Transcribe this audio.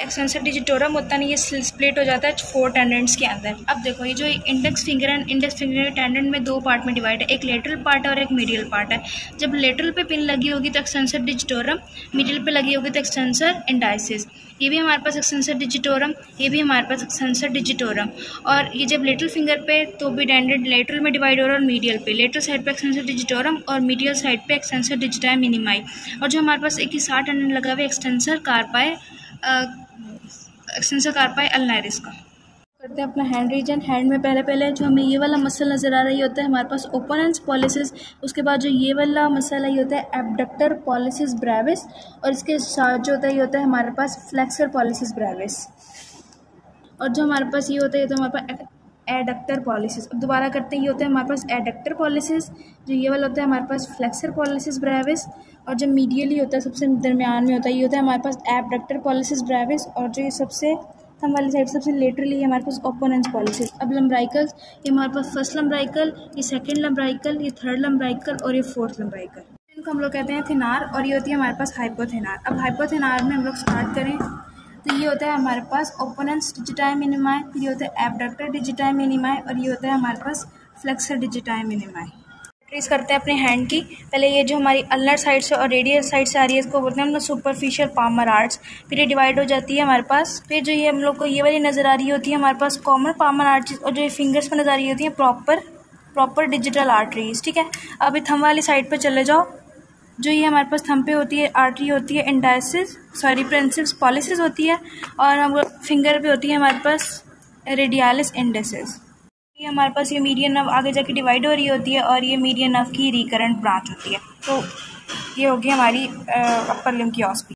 Extensor digitorum होता नहीं, ये स्प्लिट हो जाता है 4 टेंडेंट्स के अंदर। अब देखो ये जो इंडेक्स फिंगर है, इंडेक्स फिंगर टेंडेंट में 2 पार्ट में डिवाइड है, एक लेटरल पार्ट है और एक मीडियल पार्ट है। जब लेटरल पे पिन लगी होगी तो एक्सटेंसर डिजिटोरम, मीडियल पे लगी होगी तो एक्सटेंसर इंडाइसिस। ये भी हमारे पास एक्सटेंसर डिजिटोरम, ये भी हमारे पास एक्सटेंसर डिजिटोरम। और ये जब लिटिल फिंगर पे तो भी टेंडेंट लेटरल में डिवाइड हो रहा है और मीडियल पे, लेटरल साइड पे एक्सटेंसर डिजिटोरम और मीडियल साइड पे एक्सटेंसर डिजिटाई मिनिमाई। और जो हमारे पास 21 टेंडेंट लगा हुआ है एक्सटेंसर कार्पाई अल्नारिस का। करते हैं अपना हैंड रीजन। हैंड में पहले जो हमें ये वाला मसल नज़र आ रहा है, ये होता है हमारे पास ओपोनेंस पॉलिसिस। उसके बाद जो ये वाला मसल है ये होता है एबडक्टर पॉलिसिस ब्रेविस, और इसके साथ जो होता है ये होता है हमारे पास फ्लेक्सर पॉलिसिस ब्रेविस। और जो हमारे पास ये होता है तो हमारे पास एडक्टर पॉलिसिस। अब दोबारा करते हैं, ये होता है हमारे पास एडक्टर पॉलिसिस, जो ये वाला होता है हमारे पास फ्लेक्सर पॉलिसिस ब्रेविस। और जो मीडियली होता है सबसे दरमियान में होता है ये होता है हमारे पास एबडक्टर पॉलिसिस ब्रेविस। और जो ये सबसे थंब वाली साइड सबसे लेटरली है हमारे पास ओपोनेंस पॉलिसिस। अब लंब्राइकल्स, ये हमारे पास फर्स्ट लंब्राइकल, ये सेकंड लंब्राइकल, ये थर्ड लंब्राइकल और ये फोर्थ लंब्राइकल। इनको हम लोग कहते हैं थिनार, और ये होती है हमारे पास हाइपोथिनार। अब हाइपोथिनार में हम लोग स्टार्ट करें तो ये होता है हमारे पास ओपोनेंस डिजिटाई मिनिमाई, फिर ये होता है एबडक्टर डिजिटाई मिनिमाई, और ये होता है हमारे पास फ्लेक्सर डिजिटाई मिनिमाई। ट्रेस करते हैं अपने हैंड की। पहले ये जो हमारी अल्नर साइड से और रेडियल साइड से आ रही है इसको बोलते हैं हम लोग सुपरफिशियल पामर आर्ट्स। फिर ये डिवाइड हो जाती है हमारे पास, फिर जो ये हम लोग को ये वाली नज़र आ रही होती है हमारे पास कॉमन पामर आर्ट्स, और जो ये फिंगर्स पर नज़र आ रही होती है प्रॉपर डिजिटल आर्टरीज। ठीक है, अब ये थंब वाली साइड पर चले जाओ। जो ये हमारे पास थंब पे होती है आर्टरी होती है प्रिंसिप्स पॉलिसिस होती है, और हम फिंगर पे होती है हमारे पास रेडियालिस इंडेसिस। ये हमारे पास ये मीडियन नर्व आगे जाके डिवाइड हो रही होती है, और ये मीडियन नर्व की रिकरेंट ब्रांच होती है। तो ये होगी हमारी अपर लिम्ब की ऑस्पी।